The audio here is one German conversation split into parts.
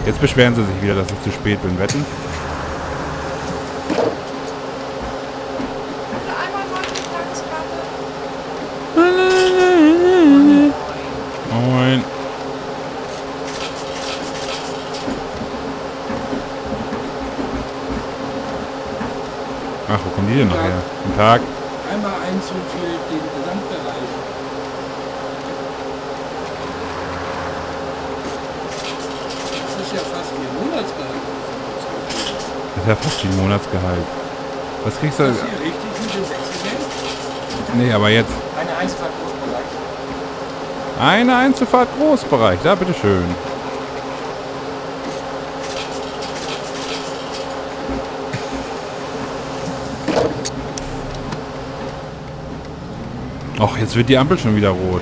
Jetzt beschweren sie sich wieder, dass ich zu spät bin. Wetten? Einmal mal die Tageskarte. Moin. Ach, wo kommen die denn noch her? Guten Tag. Einmal Einzug für den Gesamtbereich. Das ist ja fast Ihr Monatsgehalt. Das ist ja fast wie ein Monatsgehalt. Was kriegst du? Ist das hier richtig mit dem Wechselgeld? Nee, aber jetzt. Eine Einzelfahrt Großbereich. Eine Einzelfahrt Großbereich. Da, bitteschön. Och, jetzt wird die Ampel schon wieder rot.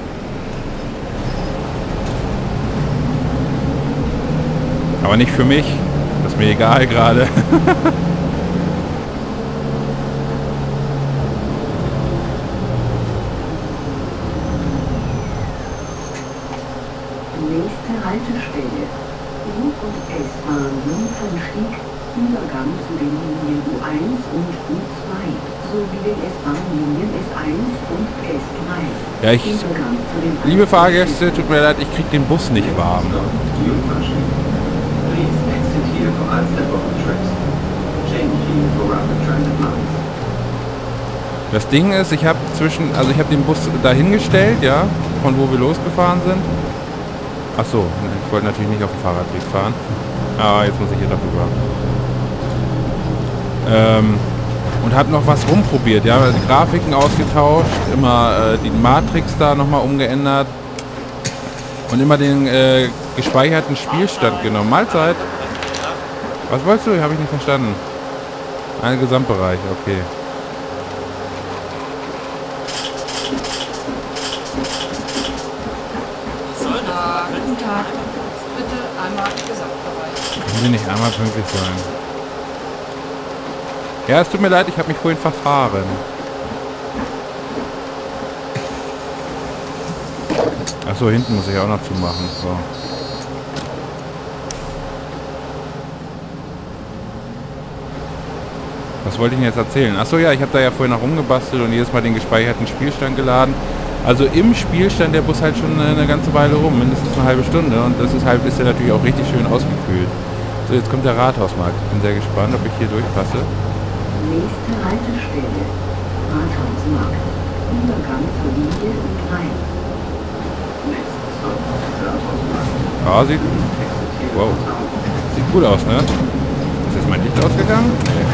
Aber nicht für mich. Das ist mir egal gerade. Nächste Haltestelle. Zug und S-Bahn Jungfernstieg, Übergang zu den Linien U1 und U2 sowie den S-Bahn-Linien S1 und S3. Ja, Übergang zu den liebe Fahrgäste, tut mir leid, ich krieg den Bus nicht warm. Das Ding ist, ich habe den Bus dahingestellt, ja, von wo wir losgefahren sind. Ach so, ich wollte natürlich nicht auf dem Fahrradweg fahren. Aber jetzt muss ich hier darüber. Und habe noch was rumprobiert, ja, die Grafiken ausgetauscht, immer die Matrix da nochmal umgeändert und immer den gespeicherten Spielstand genommen. Mahlzeit. Was wolltest du? Habe ich nicht verstanden. Ein Gesamtbereich, okay. Guten Tag. Bitte einmal Gesamtbereich. Können Sie nicht einmal pünktlich sein? Ja, es tut mir leid, ich habe mich vorhin verfahren. Achso, hinten muss ich auch noch zumachen. So. Was wollte ich Ihnen jetzt erzählen? Achso, ja, ich habe da ja vorhin noch rumgebastelt und jedes Mal den gespeicherten Spielstand geladen. Also im Spiel stand der Bus halt schon eine ganze Weile rum, mindestens eine halbe Stunde. Und das ist der natürlich auch richtig schön ausgekühlt. So, jetzt kommt der Rathausmarkt. Ich bin sehr gespannt, ob ich hier durchpasse. Nächste Haltestelle. Rathausmarkt. Übergang zur Linie U3. Ja, sieht gut aus, ne? Ist jetzt mein Licht ausgegangen? Nee.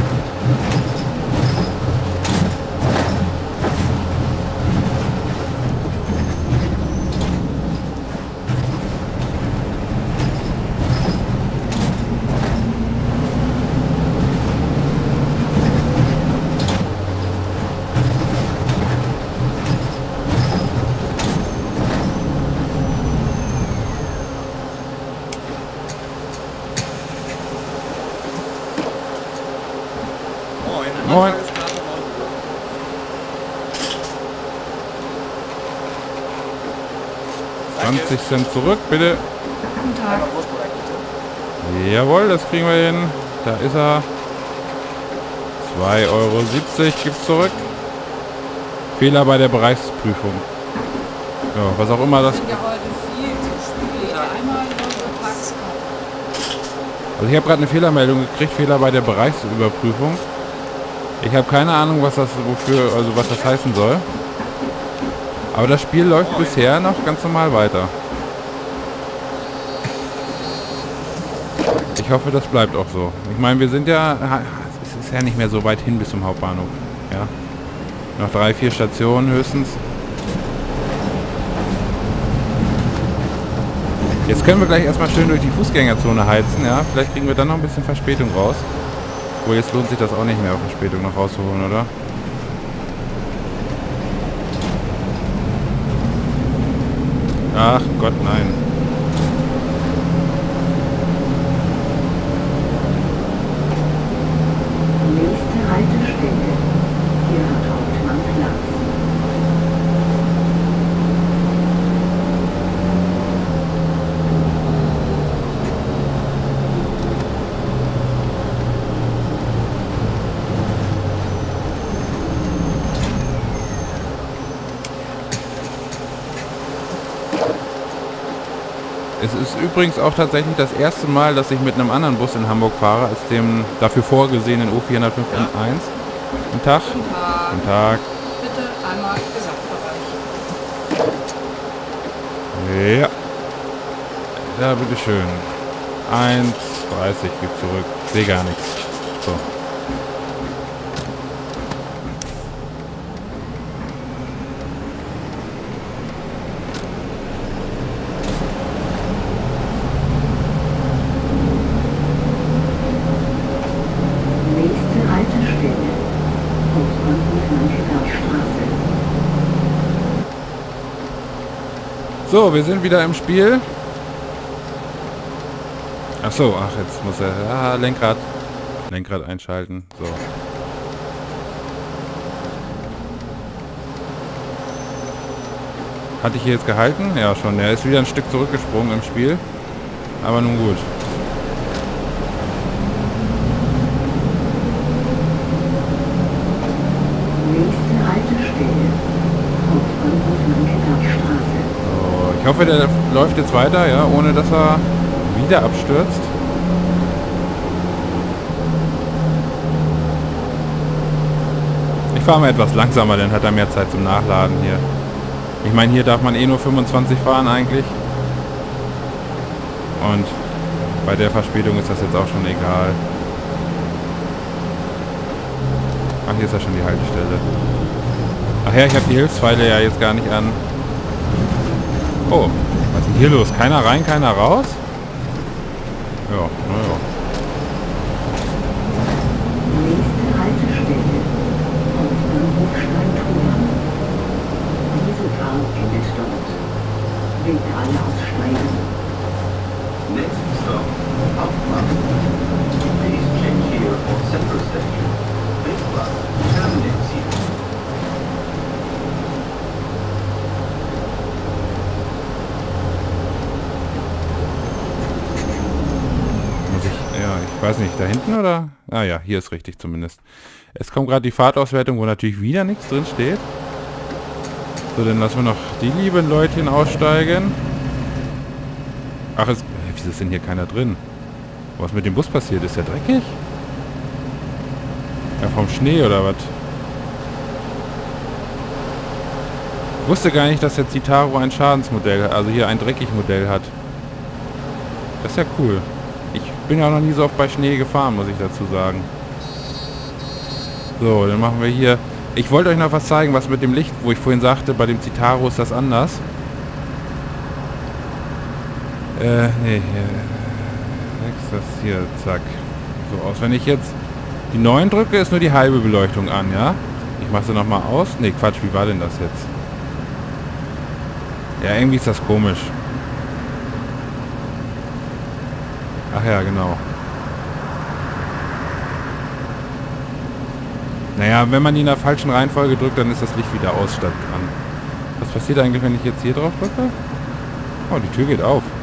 Moin. 20 Cent zurück, bitte. Guten Tag. Jawohl, das kriegen wir hin. Da ist er. 2,70 € gibt's zurück. Fehler bei der Bereichsprüfung. Ja, was auch immer das... Ja, heute viel zu spät. Einmal unsere Tageskarte. Also ich habe gerade eine Fehlermeldung gekriegt, Fehler bei der Bereichsüberprüfung. Ich habe keine Ahnung, was das heißen soll. Aber das Spiel läuft bisher noch ganz normal weiter. Ich hoffe, das bleibt auch so. Ich meine, wir sind ja... Es ist ja nicht mehr so weit hin bis zum Hauptbahnhof. Ja. Noch 3-4 Stationen höchstens. Jetzt können wir gleich erstmal schön durch die Fußgängerzone heizen. Ja. Vielleicht kriegen wir dann noch ein bisschen Verspätung raus. Obwohl, jetzt lohnt sich das auch nicht mehr, auf Verspätung noch rauszuholen, oder? Ach Gott, nein. Nächste Haltestelle. Hier hat Hauptmann Platz. Es ist übrigens auch tatsächlich das erste Mal, dass ich mit einem anderen Bus in Hamburg fahre, als dem dafür vorgesehenen U405 N1. Guten Tag. Guten Tag. Guten Tag. Bitte einmal Gesamtbereich. Ja. Ja, bitteschön. 1,30 geht zurück. Sehe gar nichts. So. Nächste Haltestelle. Hauptbahnhof Mönckebergstraße. So, wir sind wieder im Spiel. Ach so, ach, jetzt muss er... Ah, Lenkrad. Lenkrad einschalten. So. Hatte ich hier jetzt gehalten? Ja, schon. Er ist wieder ein Stück zurückgesprungen im Spiel. Aber nun gut. Nächste Haltestelle. Hauptbahnhof Mönckebergstraße. So, ich hoffe, der läuft jetzt weiter, ja, ohne dass er wieder abstürzt. Ich fahre mal etwas langsamer, dann hat er mehr Zeit zum Nachladen hier. Ich meine, hier darf man eh nur 25 fahren eigentlich. Und bei der Verspätung ist das jetzt auch schon egal. Ach, hier ist ja schon die Haltestelle. Ach ja, ich habe die Hilfspfeile ja jetzt gar nicht an. Oh, was ist denn hier los? Keiner rein, keiner raus? Ja, naja. Nächste Haltestelle. Hauptbahnhof Steintor. Diese Fahrt endet dort. Bitte alle aussteigen. Next stop, Hauptbahnhof. Please change here for Central Station. This bus terminates here. Muss ich, ja, ich weiß nicht, da hinten oder? Ah ja, hier ist richtig zumindest. Es kommt gerade die Fahrtauswertung, wo natürlich wieder nichts drin steht. So, dann lassen wir noch die lieben Leutchen aussteigen. Ach, wieso ist denn hier keiner drin? Was mit dem Bus passiert? Ist der dreckig? Ja, vom Schnee oder was? Ich wusste gar nicht, dass der Citaro ein Schadensmodell hat, also hier ein Dreckig-Modell hat. Das ist ja cool. Ich bin ja auch noch nie so oft bei Schnee gefahren, muss ich dazu sagen. So, dann machen wir hier... Ich wollte euch noch was zeigen, was mit dem Licht, wo ich vorhin sagte, bei dem Citaro ist das anders. Nee, hier. Das hier, zack. So aus. Wenn ich jetzt die 9 drücke, ist nur die halbe Beleuchtung an, ja? Ich mache sie nochmal aus. Nee, Quatsch, wie war denn das jetzt? Ja, irgendwie ist das komisch. Ach ja, genau. Naja, wenn man die in der falschen Reihenfolge drückt, dann ist das Licht wieder aus statt an. Was passiert eigentlich, wenn ich jetzt hier drauf drücke? Oh, die Tür geht auf.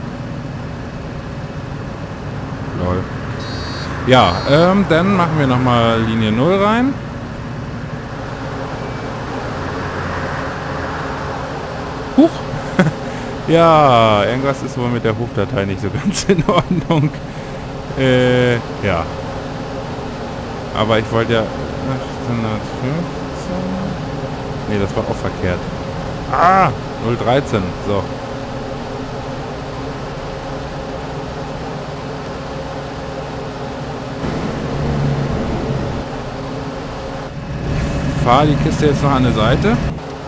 Lol. Ja, dann machen wir nochmal Linie 0 rein. Huch! Ja, irgendwas ist wohl mit der Hofdatei nicht so ganz in Ordnung. Ja. Aber ich wollte ja... 815... Nee, das war auch verkehrt. Ah! 013. So. Ich fahre die Kiste jetzt noch an der Seite.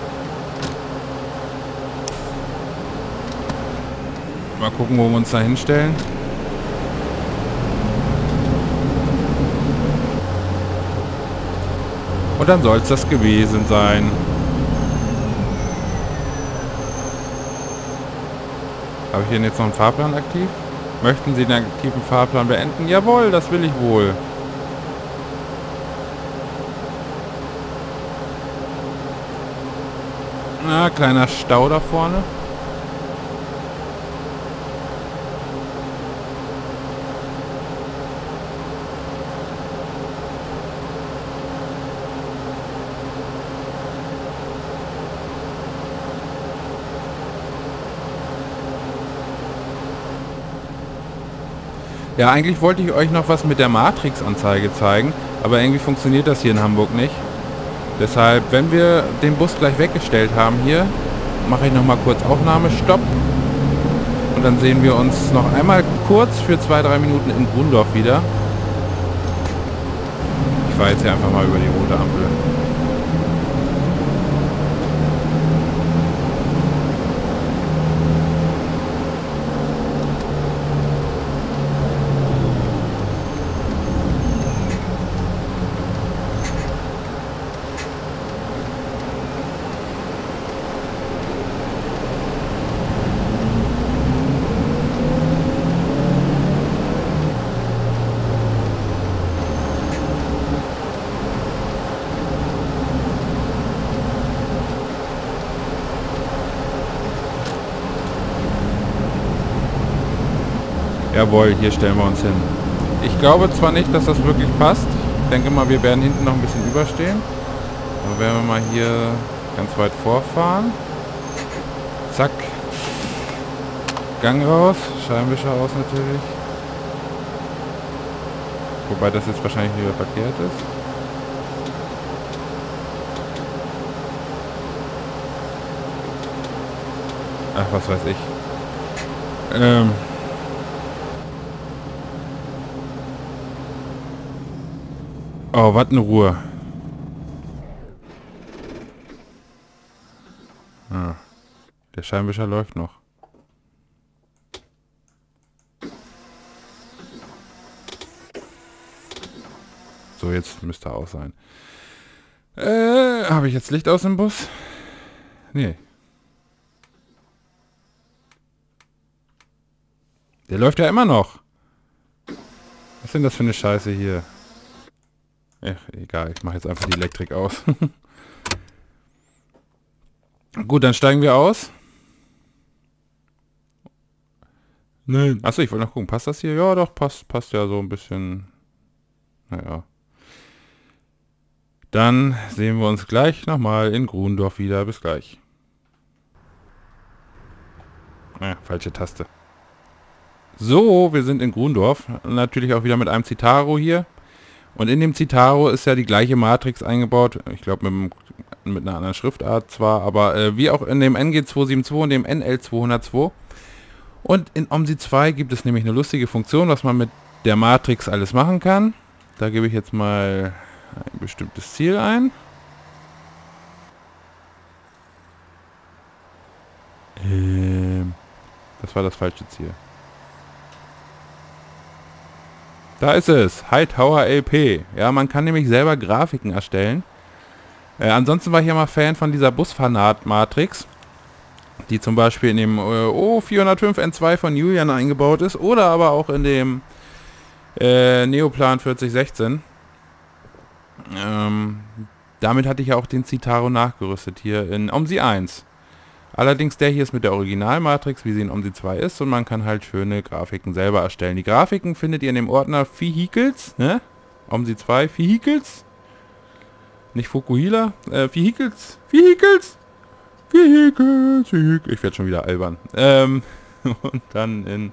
Mal gucken, wo wir uns da hinstellen. Und dann soll es das gewesen sein. Habe ich denn jetzt noch einen Fahrplan aktiv? Möchten Sie den aktiven Fahrplan beenden? Jawohl, das will ich wohl. Na, kleiner Stau da vorne. Ja, eigentlich wollte ich euch noch was mit der Matrix-Anzeige zeigen, aber irgendwie funktioniert das hier in Hamburg nicht. Deshalb, wenn wir den Bus gleich weggestellt haben hier, mache ich noch mal kurz Aufnahme, Stopp. Und dann sehen wir uns noch einmal kurz für 2-3 Minuten in Grundorf wieder. Ich fahre jetzt hier einfach mal über die rote Ampel. Jawohl, hier stellen wir uns hin. Ich glaube zwar nicht, dass das wirklich passt. Ich denke mal, wir werden hinten noch ein bisschen überstehen. Aber werden wir mal hier ganz weit vorfahren. Zack. Gang raus. Scheibenwischer aus natürlich. Wobei das jetzt wahrscheinlich wieder verkehrt ist. Ach, was weiß ich. Oh, was eine Ruhe. Ah, der Scheinwischer läuft noch. So, jetzt müsste er aus sein. Habe ich jetzt Licht aus dem Bus? Nee. Der läuft ja immer noch. Was ist denn das für eine Scheiße hier? Ach, egal, ich mache jetzt einfach die Elektrik aus. Gut, dann steigen wir aus. Nein. Achso, ich wollte noch gucken, passt das hier? Ja, doch, passt ja so ein bisschen. Naja. Dann sehen wir uns gleich nochmal in Grundorf wieder. Bis gleich. Falsche Taste. So, wir sind in Grundorf. Natürlich auch wieder mit einem Citaro hier. Und in dem Citaro ist ja die gleiche Matrix eingebaut. Ich glaube mit einer anderen Schriftart zwar, aber wie auch in dem NG272 und dem NL202. Und in OMSI 2 gibt es nämlich eine lustige Funktion, was man mit der Matrix alles machen kann. Da gebe ich jetzt mal ein bestimmtes Ziel ein. Das war das falsche Ziel. Da ist es, Hightower LP. Ja, man kann nämlich selber Grafiken erstellen. Ansonsten war ich ja mal Fan von dieser Busfanat-Matrix, die zum Beispiel in dem O405N2 von Julian eingebaut ist oder aber auch in dem Neoplan 4016. Damit hatte ich ja auch den Citaro nachgerüstet hier in OMSI 1. Allerdings der hier ist mit der Originalmatrix, wie sie in OMSI 2 ist, und man kann halt schöne Grafiken selber erstellen. Die Grafiken findet ihr in dem Ordner Vehicles, ne? OMSI 2 Vehicles. Nicht Fukuhila, Vehicles. Ich werde schon wieder albern. Und dann in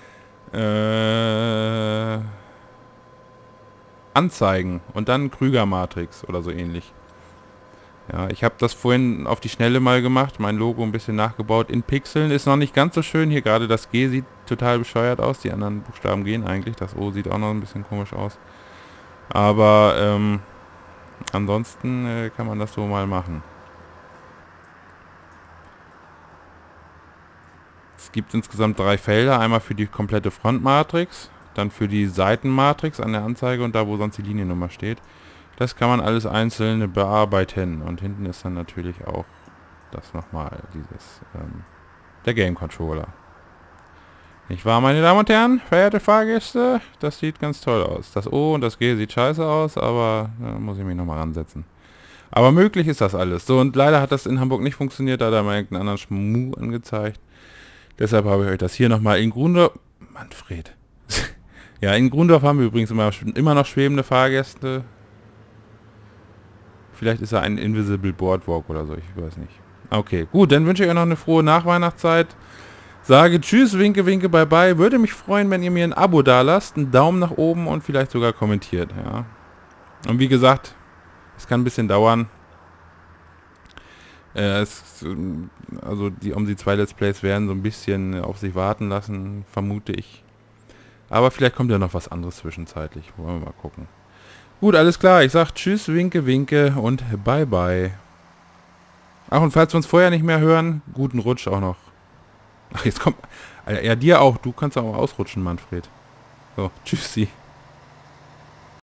Anzeigen und dann Krüger-Matrix oder so ähnlich. Ja, ich habe das vorhin auf die Schnelle mal gemacht, mein Logo ein bisschen nachgebaut in Pixeln. Ist noch nicht ganz so schön, hier gerade das G sieht total bescheuert aus, die anderen Buchstaben gehen eigentlich, das O sieht auch noch ein bisschen komisch aus. Aber ansonsten kann man das so mal machen. Es gibt insgesamt 3 Felder, einmal für die komplette Frontmatrix, dann für die Seitenmatrix an der Anzeige und da, wo sonst die Liniennummer steht. Das kann man alles einzeln bearbeiten. Und hinten ist dann natürlich auch das nochmal, dieses, der Game Controller. Nicht wahr, meine Damen und Herren, verehrte Fahrgäste? Das sieht ganz toll aus. Das O und das G sieht scheiße aus, aber da muss ich mich nochmal ransetzen. Aber möglich ist das alles. So, und leider hat das in Hamburg nicht funktioniert, da hat er mal irgendeinen anderen Schmuh angezeigt. Deshalb habe ich euch das hier nochmal in Grundorf... Manfred. Ja, in Grundorf haben wir übrigens immer noch schwebende Fahrgäste. Vielleicht ist er ein Invisible Boardwalk oder so, ich weiß nicht. Okay, gut, dann wünsche ich euch noch eine frohe Nachweihnachtszeit. Sage tschüss, winke, winke, bye bye. Würde mich freuen, wenn ihr mir ein Abo da lasst, einen Daumen nach oben und vielleicht sogar kommentiert. Ja. Und wie gesagt, es kann ein bisschen dauern. Also die OMSI 2 Let's Plays werden so ein bisschen auf sich warten lassen, vermute ich. Aber vielleicht kommt ja noch was anderes zwischenzeitlich. Wollen wir mal gucken. Gut, alles klar. Ich sag tschüss, winke, winke und bye bye. Ach, und falls wir uns vorher nicht mehr hören, guten Rutsch auch noch. Ach, jetzt kommt... Ja, dir auch. Du kannst auch ausrutschen, Manfred. So, tschüssi.